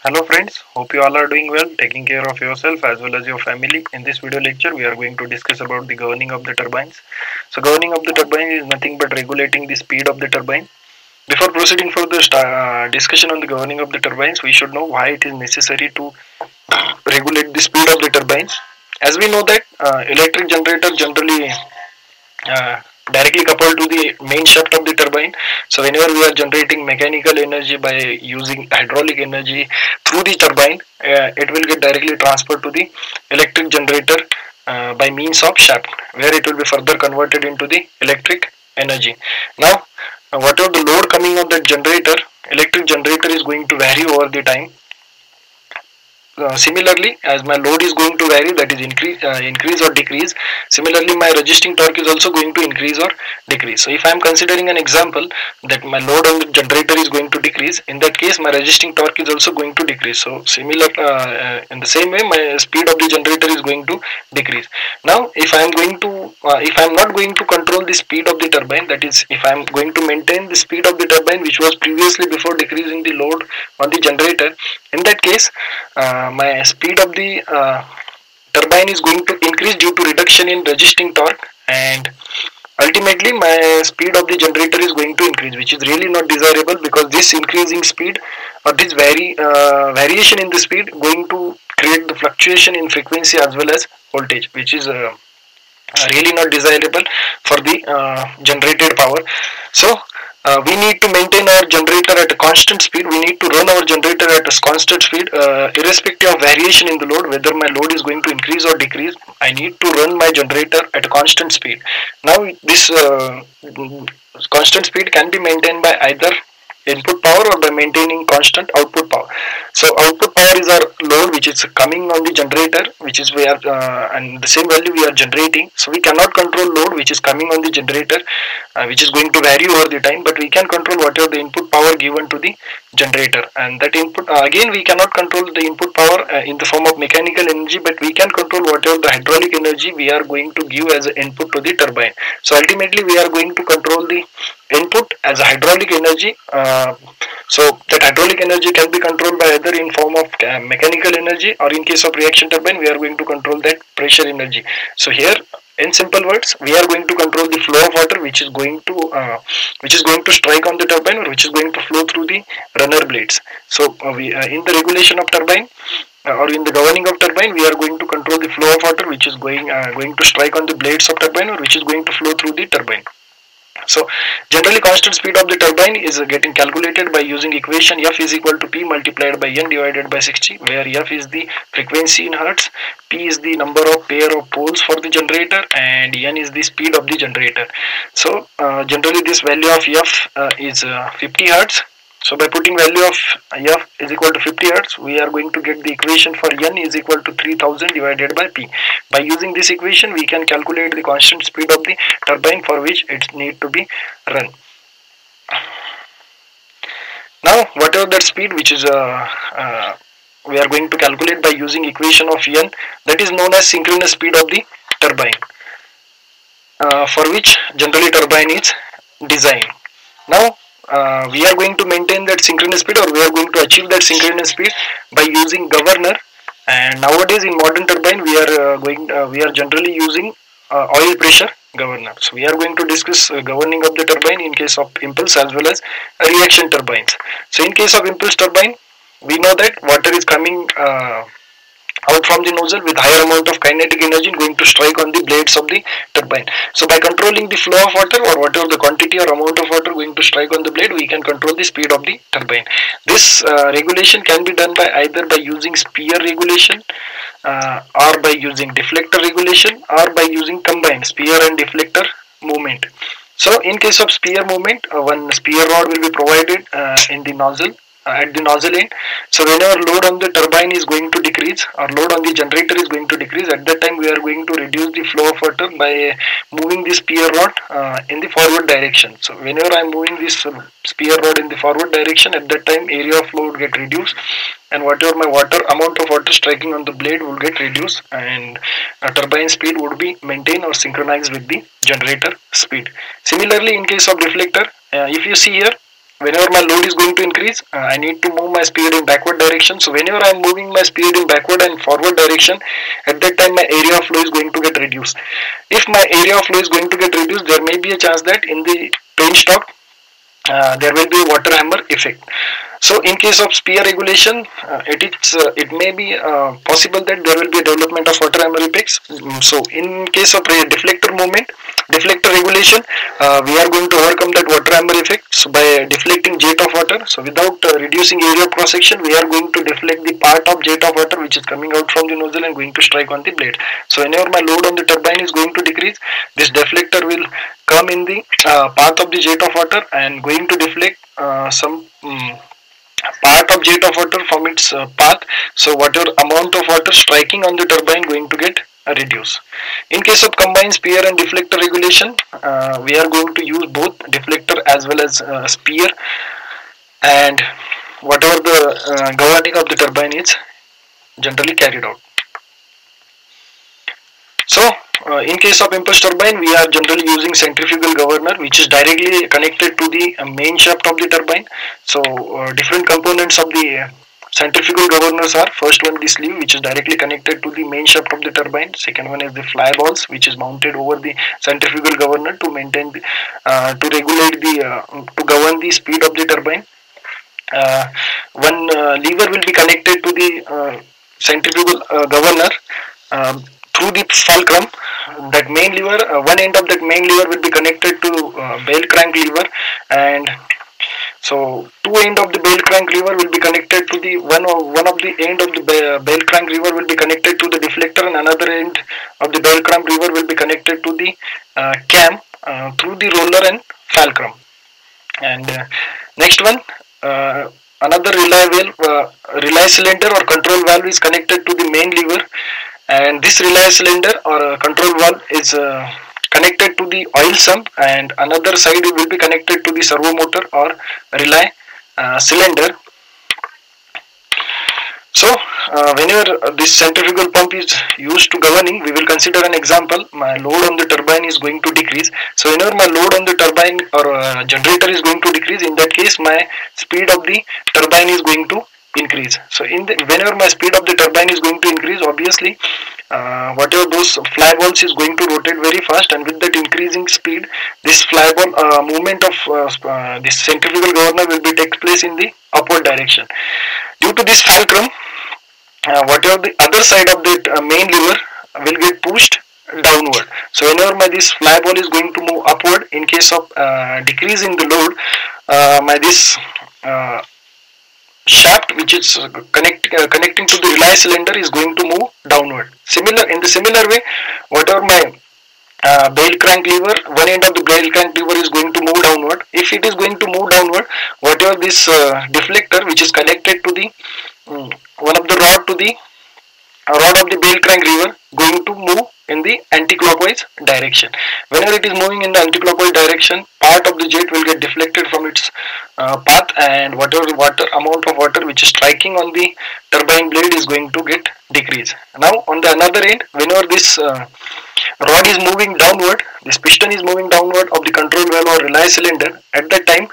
Hello friends, hope you all are doing well, taking care of yourself as well as your family. In this video lecture, we are going to discuss about the governing of the turbines. So governing of the turbine is nothing but regulating the speed of the turbine. Before proceeding for the discussion on the governing of the turbines, we should know why it is necessary to regulate the speed of the turbines. As we know that electric generator generally uh, directly coupled to the main shaft of the turbine. So whenever we are generating mechanical energy by using hydraulic energy through the turbine, it will get directly transferred to the electric generator by means of shaft, where it will be further converted into the electric energy. Now, whatever the load coming on that generator, electric generator is going to vary over the time. Similarly, as my load is going to vary, that is increase or decrease, similarly my resisting torque is also going to increase or decrease. So if I am considering an example that my load on the generator is going to decrease, in that case my resisting torque is also going to decrease. So similar in the same way, my speed of the generator is going to decrease. Now if I am not going to control the speed of the turbine, that is if I am going to maintain the speed of the turbine which was previously before decreasing the load on the generator, in that case my speed of the turbine is going to increase due to reduction in resisting torque, and ultimately my speed of the generator is going to increase, which is really not desirable, because this increasing speed or this variation in the speed going to create the fluctuation in frequency as well as voltage, which is really not desirable for the generated power. So we need to maintain our generator at a constant speed. We need to run our generator at a constant speed, irrespective of variation in the load, whether my load is going to increase or decrease. I need to run my generator at a constant speed. Now this constant speed can be maintained by either input power or by maintaining constant output power. So output power is our load which is coming on the generator, which is where and the same value we are generating. So we cannot control load which is coming on the generator, which is going to vary over the time, but we can control whatever the input power given to the generator. And that input again, we cannot control the input power in the form of mechanical energy, but we can control whatever the hydraulic energy we are going to give as an input to the turbine. So ultimately we are going to control the input as a hydraulic energy. So that hydraulic energy can be controlled by either in form of mechanical energy, or in case of reaction turbine we are going to control that pressure energy. So here, in simple words, we are going to control the flow of water which is going to strike on the turbine, or which is going to flow through the runner blades. So we in the regulation of turbine, or in the governing of turbine, we are going to control the flow of water which is going to strike on the blades of turbine, or which is going to flow through the turbine. So generally constant speed of the turbine is getting calculated by using equation F is equal to P multiplied by N divided by 60, where F is the frequency in hertz, P is the number of pair of poles for the generator, and N is the speed of the generator. So generally this value of F is 50 hertz. So by putting value of F is equal to 50 hertz, we are going to get the equation for N is equal to 3000 divided by P. By using this equation, we can calculate the constant speed of the turbine for which it need to be run. Now, whatever that speed which is we are going to calculate by using equation of N, that is known as synchronous speed of the turbine, for which generally turbine is designed. Now we are going to maintain that synchronous speed, or we are going to achieve that synchronous speed by using governor. And nowadays in modern turbine we are generally using oil pressure governor. So we are going to discuss governing of the turbine in case of impulse as well as reaction turbines. So in case of impulse turbine, we know that water is coming out from the nozzle with higher amount of kinetic energy going to strike on the blades of the turbine. So by controlling the flow of water, or whatever the quantity or amount of water going to strike on the blade, we can control the speed of the turbine. This regulation can be done by either by using spear regulation, or by using deflector regulation, or by using combined spear and deflector movement. So in case of spear movement, one spear rod will be provided in the nozzle, at the nozzle end. So whenever load on the turbine is going to decrease, or load on the generator is going to decrease, at that time we are going to reduce the flow of water by moving the spear rod in the forward direction. So whenever I am moving this spear rod in the forward direction, at that time area of flow would get reduced, and whatever my amount of water striking on the blade will get reduced, and turbine speed would be maintained or synchronized with the generator speed. Similarly, in case of deflector, if you see here, whenever my load is going to increase, I need to move my speed in backward direction. So whenever I'm moving my speed in backward and forward direction, at that time my area of flow is going to get reduced. If my area of flow is going to get reduced, there may be a chance that in the penstock there will be a water hammer effect. So in case of spear regulation, it may be possible that there will be a development of water hammer effects. So in case of deflector movement, deflector regulation, we are going to overcome that water hammer effect by deflecting jet of water. So without reducing area of cross section, we are going to deflect the part of jet of water which is coming out from the nozzle and going to strike on the blade. So whenever my load on the turbine is going to decrease, this deflector will come in the path of the jet of water and going to deflect some part of jet of water from its path. So whatever amount of water striking on the turbine going to get reduced. In case of combined spear and deflector regulation, we are going to use both deflector as well as spear, and whatever the governing of the turbine is generally carried out. So in case of impulse turbine, we are generally using centrifugal governor which is directly connected to the main shaft of the turbine. So different components of the centrifugal governors are: first one, the sleeve, which is directly connected to the main shaft of the turbine. Second one is the fly balls, which is mounted over the centrifugal governor to maintain the, to regulate the to govern the speed of the turbine. One lever will be connected to the centrifugal governor through the fulcrum. That main lever, one end of that main lever will be connected to bell crank lever, and so two end of the bell crank lever will be connected to the one of the end of the bell crank lever will be connected to the deflector, and another end of the bell crank lever will be connected to the cam through the roller and fulcrum. And next one, another relay cylinder or control valve is connected to the main lever, and this relay cylinder or control valve is connected to the oil sump, and another side will be connected to the servo motor or relay cylinder. So whenever this centrifugal pump is used to governing, we will consider an example. My load on the turbine is going to decrease. So whenever my load on the turbine or generator is going to decrease, in that case my speed of the turbine is going to increase. So whenever my speed of the turbine is going to increase, obviously whatever those fly balls is going to rotate very fast, and with that increasing speed, this fly ball movement of this centrifugal governor will be takes place in the upward direction. Due to this fulcrum, whatever the other side of the main lever will get pushed downward. So whenever this fly ball is going to move upward, in case of decrease in the load, this shaft which is connecting to the relay cylinder is going to move downward. In the similar way, whatever my bell crank lever, one end of the bell crank lever is going to move downward. If it is going to move downward, whatever this deflector which is connected to the one of the rod to the rod of the bell crank lever going to move in the anti-clockwise direction. Whenever it is moving in the anti-clockwise direction, part of the jet will get deflected from its path, and whatever amount of water which is striking on the turbine blade is going to get decreased. Now on the another end, whenever this rod is moving downward, this piston is moving downward of the control valve or relay cylinder, at that time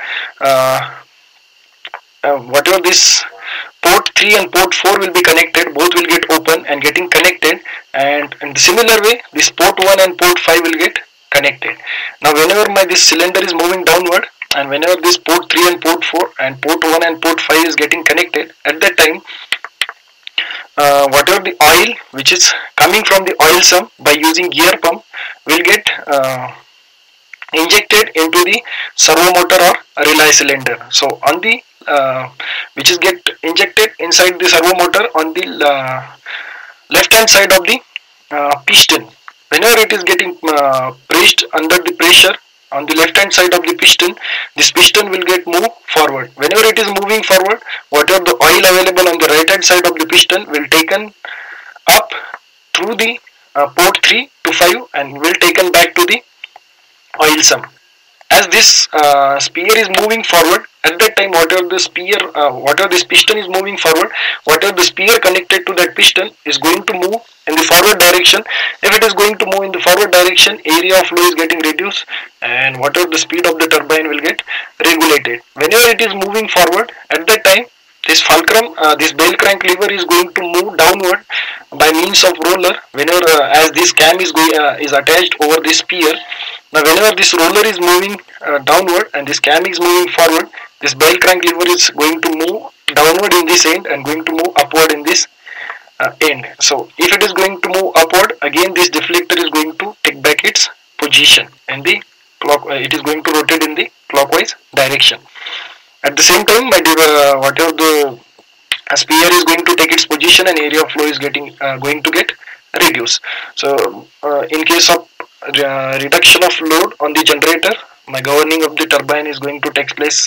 whatever this port 3 and port 4 will be connected, both will get open and getting connected, and in the similar way this port 1 and port 5 will get connected. Now whenever this cylinder is moving downward, and whenever this port 3 and port 4 and port 1 and port 5 is getting connected, at that time whatever the oil which is coming from the oil sump by using gear pump will get injected into the servo motor or relay cylinder. So on the which is get injected inside the servo motor on the left hand side of the piston. Whenever it is getting pressed under the pressure on the left hand side of the piston, this piston will get moved forward. Whenever it is moving forward, whatever the oil available on the right hand side of the piston will taken up through the port 3 to 5 and will taken back to the oil sump. as this sphere is moving forward, at that time whatever the sphere, whatever this piston is moving forward, whatever the sphere connected to that piston is going to move in the forward direction. If it is going to move in the forward direction, area of flow is getting reduced, and whatever the speed of the turbine will get regulated. Whenever it is moving forward, at that time this fulcrum, this bell crank lever is going to move downward by means of roller. Whenever as this cam is attached over this sphere, now whenever this roller is moving downward and this cam is moving forward, this bell crank lever is going to move downward in this end and going to move upward in this end. So if it is going to move upward, again this deflector is going to take back its position in the clock. It is going to rotate in the clockwise direction. At the same time, whatever the sphere is going to take its position, and area of flow is going to get reduced. So in case of reduction of load on the generator, my governing of the turbine is going to take place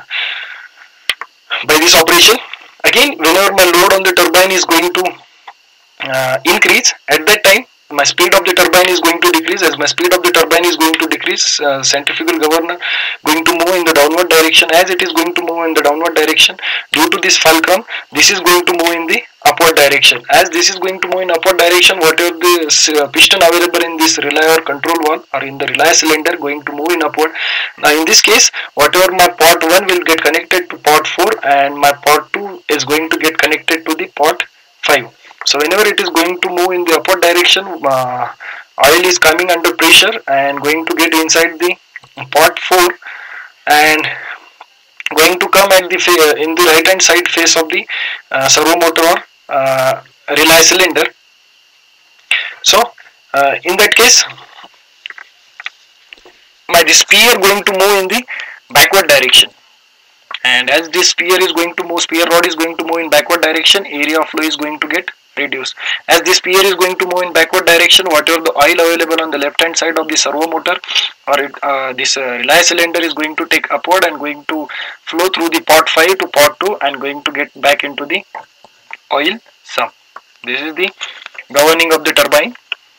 by this operation. Again, whenever my load on the turbine is going to increase, at that time my speed of the turbine is going to decrease. As my speed of the turbine is going to decrease, centrifugal governor going to move in the downward direction. As it is going to move in the downward direction, due to this fulcrum, this is going to move in the upward direction. As this is going to move in upward direction, whatever the piston available in this relay or control valve or in the relay cylinder going to move in upward. Now in this case, whatever my port 1 will get connected to port 4, and my port 2 is going to get connected to the port 5. So whenever it is going to move in the upward direction, oil is coming under pressure and going to get inside the port 4 and going to come at the in the right hand side face of the servo motor or relay cylinder. So in that case, this sphere going to move in the backward direction, and as this sphere is going to move, sphere rod is going to move in backward direction, area of flow is going to get reduced. As this sphere is going to move in backward direction, whatever the oil available on the left hand side of the servo motor or this relay cylinder is going to take upward and going to flow through the port 5 to port 2 and going to get back into the oil sump. This is the governing of the turbine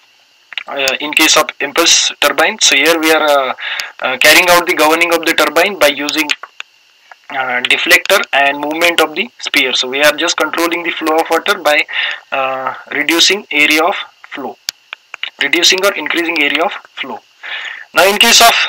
in case of impulse turbine. So here we are carrying out the governing of the turbine by using deflector and movement of the sphere. So we are just controlling the flow of water by reducing area of flow, reducing or increasing area of flow. Now in case of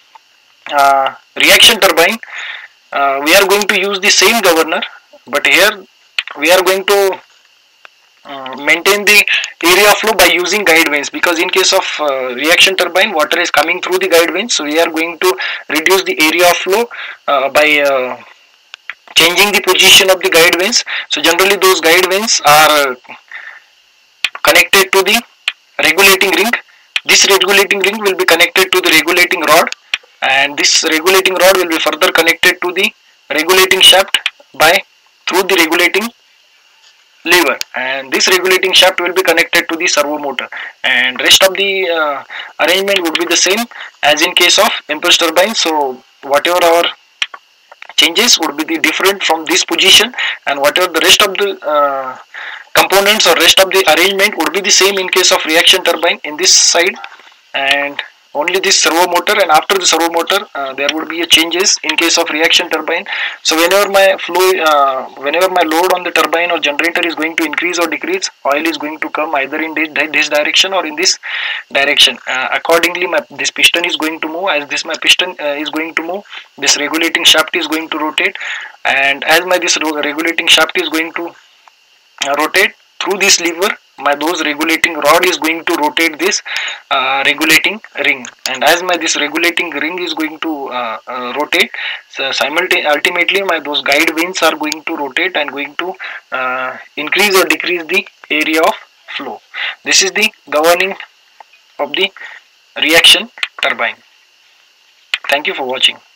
reaction turbine, we are going to use the same governor, but here we are going to maintain the area of flow by using guide vanes, because in case of reaction turbine, water is coming through the guide vanes. So we are going to reduce the area of flow by changing the position of the guide vanes. So generally those guide vanes are connected to the regulating ring. This regulating ring will be connected to the regulating rod, and this regulating rod will be further connected to the regulating shaft by through the regulating lever, and this regulating shaft will be connected to the servo motor, and rest of the arrangement would be the same as in case of impulse turbine. So whatever our changes would be the different from this position, and whatever the rest of the components or rest of the arrangement would be the same in case of reaction turbine in this side, and only this servo motor, and after the servo motor there would be a changes in case of reaction turbine. So whenever my flow, whenever my load on the turbine or generator is going to increase or decrease, oil is going to come either in this direction or in this direction. Accordingly, this piston is going to move. As this my piston is going to move, this regulating shaft is going to rotate, and as this regulating shaft is going to rotate through this lever, those regulating rod is going to rotate this regulating ring, and as this regulating ring is going to rotate, so ultimately those guide vanes are going to rotate and going to increase or decrease the area of flow. This is the governing of the reaction turbine. Thank you for watching.